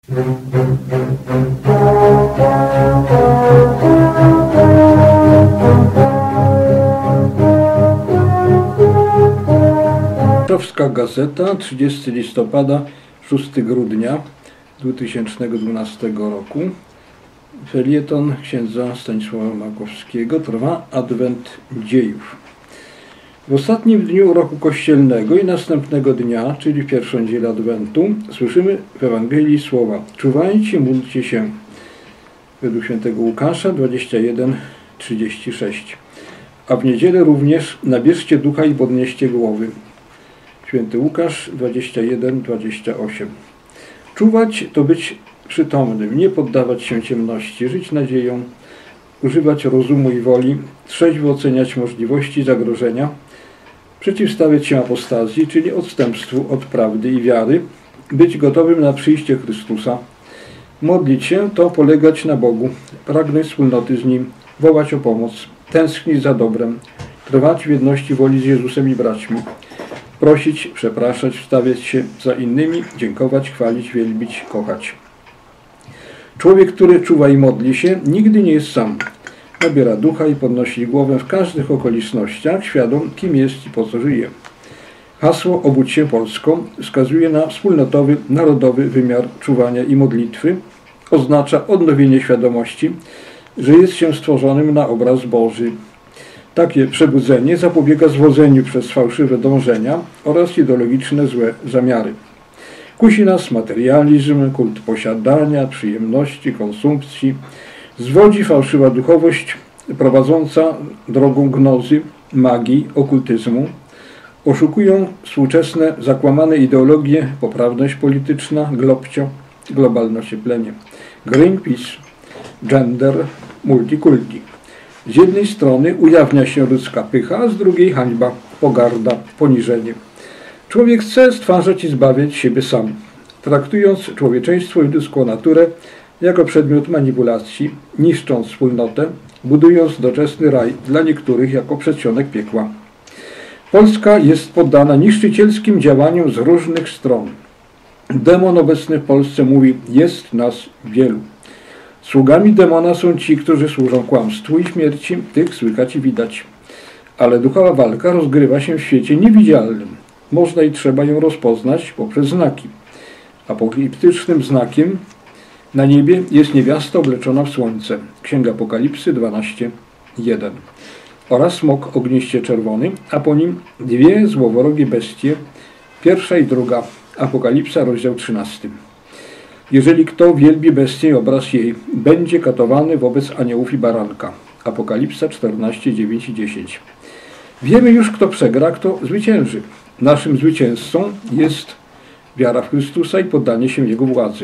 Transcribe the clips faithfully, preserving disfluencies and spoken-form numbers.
Warszawska Gazeta, trzydziestego listopada, szóstego grudnia dwa tysiące dwunastego roku. Felieton księdza Stanisława Makowskiego. Trwa Adwent Dziejów. W ostatnim dniu roku kościelnego i następnego dnia, czyli w pierwszą niedzielę Adwentu, słyszymy w Ewangelii słowa: czuwajcie, módlcie się. Według świętego Łukasza dwadzieścia jeden, trzydzieści sześć. A w niedzielę również nabierzcie ducha i podnieście głowy. Święty Łukasz dwadzieścia jeden, dwadzieścia osiem. Czuwać to być przytomnym, nie poddawać się ciemności, żyć nadzieją, używać rozumu i woli, trzeźwo oceniać możliwości zagrożenia, przeciwstawiać się apostazji, czyli odstępstwu od prawdy i wiary, być gotowym na przyjście Chrystusa, modlić się to polegać na Bogu, pragnąć wspólnoty z Nim, wołać o pomoc, tęsknić za dobrem, trwać w jedności woli z Jezusem i braćmi, prosić, przepraszać, wstawiać się za innymi, dziękować, chwalić, wielbić, kochać. Człowiek, który czuwa i modli się, nigdy nie jest sam. Nabiera ducha i podnosi głowę w każdych okolicznościach, świadom, kim jest i po co żyje. Hasło Obudź się Polsko wskazuje na wspólnotowy, narodowy wymiar czuwania i modlitwy. Oznacza odnowienie świadomości, że jest się stworzonym na obraz Boży. Takie przebudzenie zapobiega zwodzeniu przez fałszywe dążenia oraz ideologiczne złe zamiary. Kusi nas materializm, kult posiadania, przyjemności, konsumpcji. Zwodzi fałszywa duchowość prowadząca drogą gnozy, magii, okultyzmu. Oszukują współczesne, zakłamane ideologie, poprawność polityczna, globcio, globalne ocieplenie, Greenpeace, gender, multikulti. Z jednej strony ujawnia się ludzka pycha, a z drugiej hańba, pogarda, poniżenie. Człowiek chce stwarzać i zbawiać siebie sam, traktując człowieczeństwo i ludzką naturę jako przedmiot manipulacji, niszcząc wspólnotę, budując doczesny raj dla niektórych jako przedsionek piekła. Polska jest poddana niszczycielskim działaniom z różnych stron. Demon obecny w Polsce mówi: jest nas wielu. Sługami demona są ci, którzy służą kłamstwu i śmierci, tych słychać i widać. Ale duchowa walka rozgrywa się w świecie niewidzialnym. Można i trzeba ją rozpoznać poprzez znaki. Apokaliptycznym znakiem na niebie jest niewiasta obleczona w słońce. Księga Apokalipsy dwanaście, jeden. Oraz smok ogniście czerwony, a po nim dwie złowrogie bestie, pierwsza i druga. Apokalipsa, rozdział trzynasty. Jeżeli kto wielbi bestię i obraz jej, będzie katowany wobec aniołów i baranka. Apokalipsa czternaście, dziewięć i dziesięć. Wiemy już, kto przegra, kto zwycięży. Naszym zwycięzcą jest wiara w Chrystusa i poddanie się Jego władzy.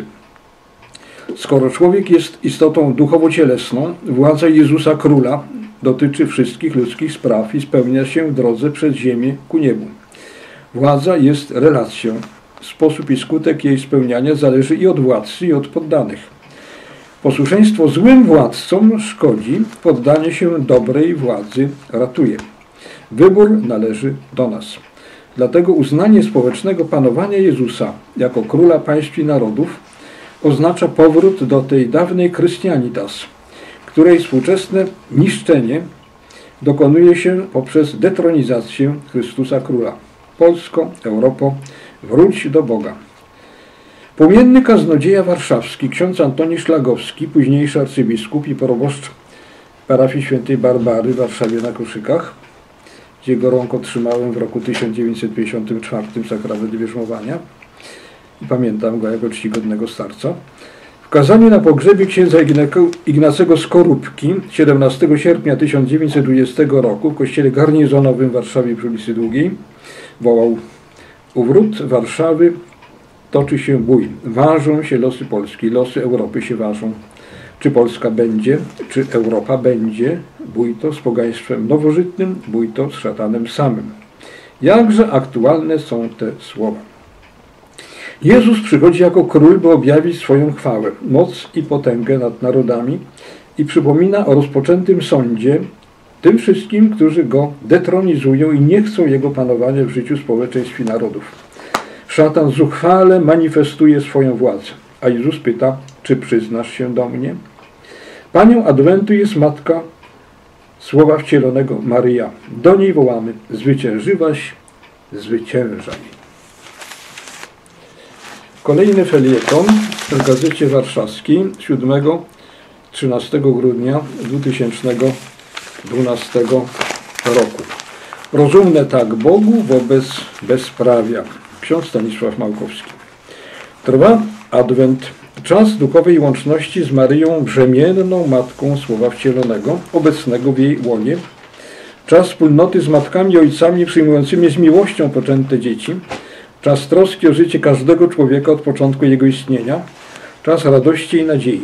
Skoro człowiek jest istotą duchowo-cielesną, władza Jezusa Króla dotyczy wszystkich ludzkich spraw i spełnia się w drodze przez ziemię ku niebu. Władza jest relacją. Sposób i skutek jej spełniania zależy i od władcy, i od poddanych. Posłuszeństwo złym władcom szkodzi, poddanie się dobrej władzy ratuje. Wybór należy do nas. Dlatego uznanie społecznego panowania Jezusa jako króla państw i narodów oznacza powrót do tej dawnej Christianitas, której współczesne niszczenie dokonuje się poprzez detronizację Chrystusa Króla. Polsko, Europo, wróć do Boga. Płomienny kaznodzieja warszawski, ksiądz Antoni Szlagowski, późniejszy arcybiskup i proboszcz parafii świętej Barbary w Warszawie na Koszykach, z jego rąk otrzymałem w roku tysiąc dziewięćset pięćdziesiątym czwartym sakrament bierzmowania i pamiętam go jako czcigodnego starca. W kazaniu na pogrzebie księdza Ignacego Skorupki siedemnastego sierpnia tysiąc dziewięćset dwudziestego roku w kościele garnizonowym w Warszawie przy ulicy Długiej wołał: u wrót Warszawy toczy się bój. Ważą się losy Polski, losy Europy się ważą. Czy Polska będzie, czy Europa będzie? Bój to z pogaństwem nowożytnym, bój to z szatanem samym. Jakże aktualne są te słowa. Jezus przychodzi jako król, by objawić swoją chwałę, moc i potęgę nad narodami i przypomina o rozpoczętym sądzie tym wszystkim, którzy go detronizują i nie chcą jego panowania w życiu społeczeństw i narodów. Szatan zuchwale manifestuje swoją władzę. A Jezus pyta, czy przyznasz się do mnie? Panią Adwentu jest matka Słowa Wcielonego Maryja. Do niej wołamy, zwyciężyłaś, zwyciężaj. Kolejny felieton w Gazecie Warszawskiej siódmego trzynastego grudnia dwa tysiące dwunastego roku. Rozumne tak Bogu wobec bezprawia. Ksiądz Stanisław Małkowski. Trwa Adwent, czas duchowej łączności z Maryją, brzemienną Matką Słowa Wcielonego, obecnego w jej łonie. Czas wspólnoty z matkami i ojcami przyjmującymi z miłością poczęte dzieci. Czas troski o życie każdego człowieka od początku jego istnienia. Czas radości i nadziei.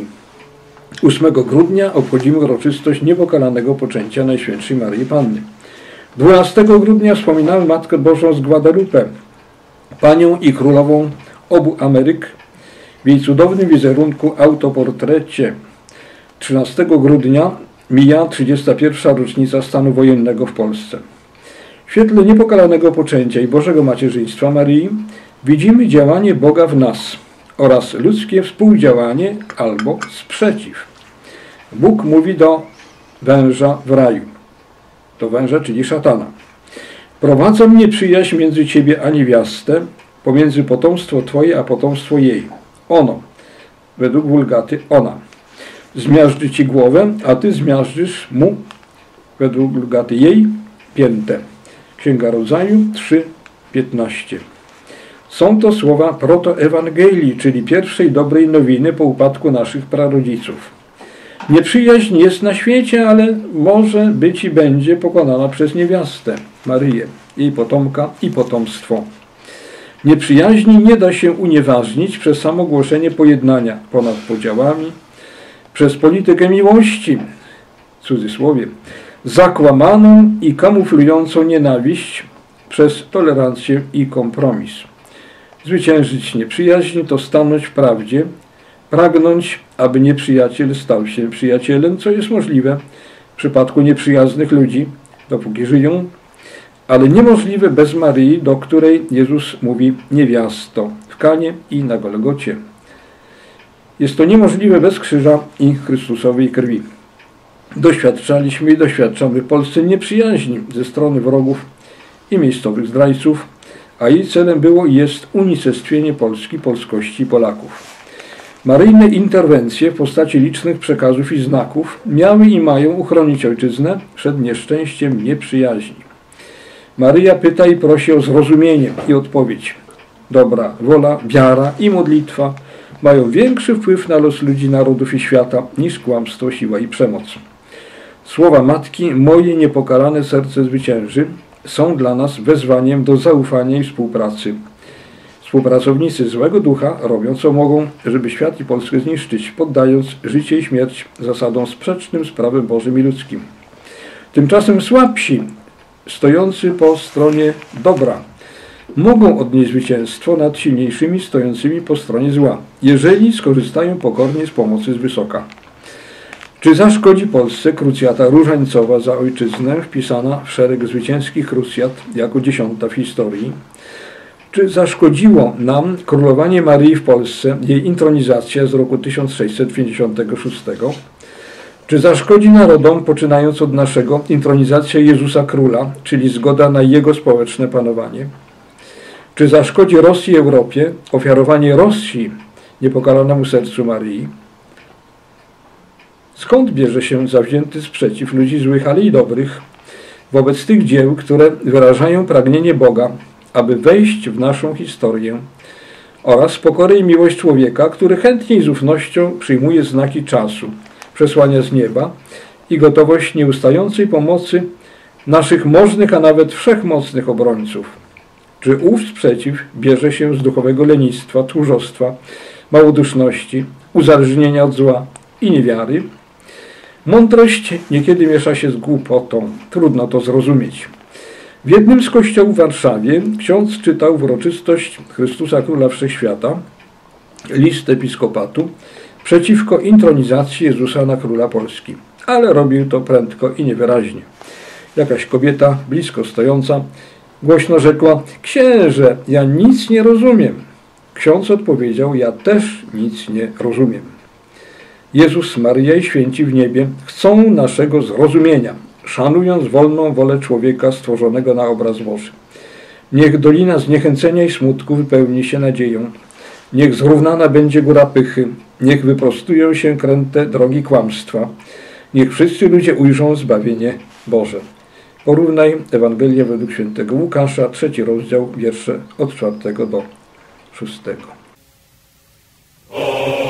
ósmego grudnia obchodzimy uroczystość niepokalanego poczęcia Najświętszej Maryi Panny. dwunastego grudnia wspominamy Matkę Bożą z Guadalupe, Panią i Królową obu Ameryk, w jej cudownym wizerunku autoportrecie. trzynastego grudnia mija trzydziesta pierwsza rocznica stanu wojennego w Polsce. W świetle niepokalanego poczęcia i Bożego Macierzyństwa Maryi widzimy działanie Boga w nas oraz ludzkie współdziałanie albo sprzeciw. Bóg mówi do węża w raju, do węża, czyli szatana. Prowadzę mnie przyjaźń między ciebie a niewiastę, pomiędzy potomstwo twoje a potomstwo jej. Ono, według Wulgaty, ona. Zmiażdży ci głowę, a ty zmiażdżysz mu, według Wulgaty, jej piętę. Księga Rodzaju trzy piętnaście. Są to słowa protoewangelii, czyli pierwszej dobrej nowiny po upadku naszych prarodziców. Nieprzyjaźń jest na świecie, ale może być i będzie pokonana przez niewiastę, Maryję, jej potomka i potomstwo. Nieprzyjaźni nie da się unieważnić przez samo głoszenie pojednania ponad podziałami, przez politykę miłości, w cudzysłowie, zakłamaną i kamuflującą nienawiść, przez tolerancję i kompromis. Zwyciężyć nieprzyjaźń to stanąć w prawdzie, pragnąć, aby nieprzyjaciel stał się przyjacielem, co jest możliwe w przypadku nieprzyjaznych ludzi, dopóki żyją, ale niemożliwe bez Maryi, do której Jezus mówi niewiasto w Kanie i na Golgocie. Jest to niemożliwe bez krzyża i Chrystusowej krwi. Doświadczaliśmy i doświadczamy w Polsce nieprzyjaźni ze strony wrogów i miejscowych zdrajców, a jej celem było i jest unicestwienie Polski, polskości i Polaków. Maryjne interwencje w postaci licznych przekazów i znaków miały i mają uchronić ojczyznę przed nieszczęściem nieprzyjaźni. Maryja pyta i prosi o zrozumienie i odpowiedź. Dobra wola, wiara i modlitwa mają większy wpływ na los ludzi, narodów i świata niż kłamstwo, siła i przemoc. Słowa Matki, moje niepokalane serce zwycięży, są dla nas wezwaniem do zaufania i współpracy. Współpracownicy złego ducha robią co mogą, żeby świat i Polskę zniszczyć, poddając życie i śmierć zasadom sprzecznym z prawem Bożym i ludzkim. Tymczasem słabsi, stojący po stronie dobra, mogą odnieść zwycięstwo nad silniejszymi stojącymi po stronie zła, jeżeli skorzystają pokornie z pomocy z wysoka. Czy zaszkodzi Polsce krucjata różańcowa za ojczyznę, wpisana w szereg zwycięskich krucjat jako dziesiąta w historii? Czy zaszkodziło nam królowanie Maryi w Polsce, jej intronizacja z roku tysiąc sześćset pięćdziesiątego szóstego? Czy zaszkodzi narodom, poczynając od naszego, intronizacja Jezusa Króla, czyli zgoda na Jego społeczne panowanie? Czy zaszkodzi Rosji i Europie ofiarowanie Rosji niepokalanemu sercu Maryi? Skąd bierze się zawzięty sprzeciw ludzi złych, ale i dobrych wobec tych dzieł, które wyrażają pragnienie Boga, aby wejść w naszą historię, oraz pokorę i miłość człowieka, który chętnie i z ufnością przyjmuje znaki czasu, przesłania z nieba i gotowość nieustającej pomocy naszych możnych, a nawet wszechmocnych obrońców? Czy ów sprzeciw bierze się z duchowego lenistwa, tchórzostwa, małoduszności, uzależnienia od zła i niewiary? Mądrość niekiedy miesza się z głupotą. Trudno to zrozumieć. W jednym z kościołów w Warszawie ksiądz czytał w uroczystość Chrystusa Króla Wszechświata list episkopatu przeciwko intronizacji Jezusa na Króla Polski. Ale robił to prędko i niewyraźnie. Jakaś kobieta, blisko stojąca, głośno rzekła: księże, ja nic nie rozumiem. Ksiądz odpowiedział: ja też nic nie rozumiem. Jezus, Maryja i święci w niebie chcą naszego zrozumienia, szanując wolną wolę człowieka stworzonego na obraz Boży. Niech dolina zniechęcenia i smutku wypełni się nadzieją. Niech zrównana będzie góra pychy. Niech wyprostują się kręte drogi kłamstwa. Niech wszyscy ludzie ujrzą zbawienie Boże. Porównaj Ewangelię według świętego Łukasza, trzeci rozdział, wiersze od czwartego do szóstego.